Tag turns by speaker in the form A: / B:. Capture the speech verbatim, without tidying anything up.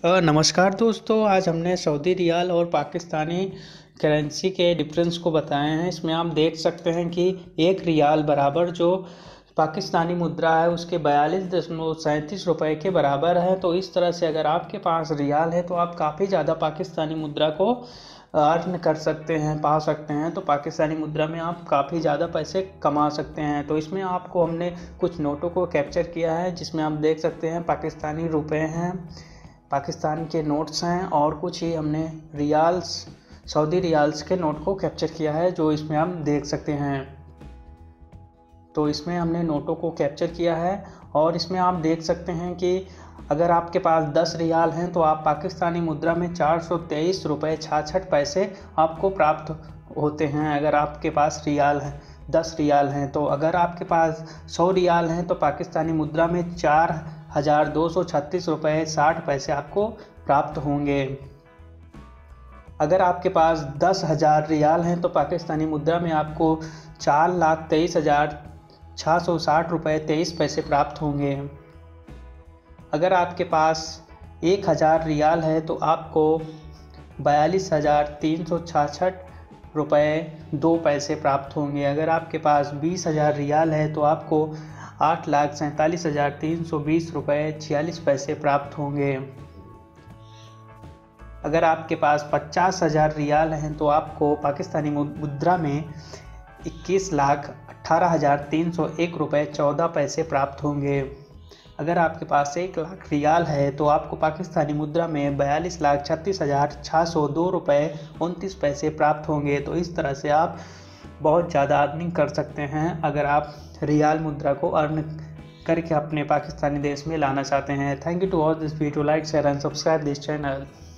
A: अ, नमस्कार दोस्तों, आज हमने सऊदी रियाल और पाकिस्तानी करेंसी के डिफरेंस को बताए हैं। इसमें आप देख सकते हैं कि एक रियाल बराबर जो पाकिस्तानी मुद्रा है उसके बयालीस दशमलव सैंतीस रुपये के बराबर है। तो इस तरह से अगर आपके पास रियाल है तो आप काफ़ी ज़्यादा पाकिस्तानी मुद्रा को अर्न कर सकते हैं, पा सकते हैं। तो पाकिस्तानी मुद्रा में आप काफ़ी ज़्यादा पैसे कमा सकते हैं। तो इसमें आपको हमने कुछ नोटों को कैप्चर किया है, जिसमें आप देख सकते हैं पाकिस्तानी रुपए हैं, पाकिस्तान के नोट्स हैं और कुछ ही हमने रियाल्स, सऊदी रियाल्स के नोट को कैप्चर किया है, जो इसमें हम देख सकते हैं। तो इसमें हमने नोटों को कैप्चर किया है और इसमें आप देख सकते हैं कि अगर आपके पास दस रियाल हैं तो आप पाकिस्तानी मुद्रा में चार सौ तेईस रुपये छाछठ पैसे आपको प्राप्त होते हैं। अगर आपके पास रियाल हैं, दस रियाल हैं, तो अगर आपके पास सौ रियाल हैं तो पाकिस्तानी मुद्रा में चार हज़ार दो सौ छत्तीस रुपये साठ पैसे आपको प्राप्त होंगे। अगर आपके पास दस हज़ार रियाल हैं तो पाकिस्तानी मुद्रा में आपको चार लाख तेईस हज़ार छः सौ साठ रुपये तेईस पैसे प्राप्त होंगे। अगर आपके पास एक हज़ार रियाल है तो आपको बयालीस हज़ार तीन सौ छाछठ रुपये दो पैसे प्राप्त होंगे। अगर आपके पास बीस हज़ार रियाल है तो आपको आठ लाख सैंतालीस हज़ार तीन सौ बीस रुपये छियालीस पैसे प्राप्त होंगे। अगर आपके पास पचास हज़ार रियाल हैं तो आपको पाकिस्तानी मुद्रा में इक्कीस लाख अट्ठारह हज़ार तीन सौ एक रुपये चौदह पैसे प्राप्त होंगे। अगर आपके पास एक लाख रियाल है तो आपको पाकिस्तानी मुद्रा में बयालीस लाख छत्तीस हज़ार छः सौ दो रुपये उनतीस पैसे प्राप्त होंगे। तो इस तरह से आप बहुत ज़्यादा अर्निंग कर सकते हैं अगर आप रियाल मुद्रा को अर्न करके अपने पाकिस्तानी देश में लाना चाहते हैं। Thank you to watch this video, like share and subscribe this channel.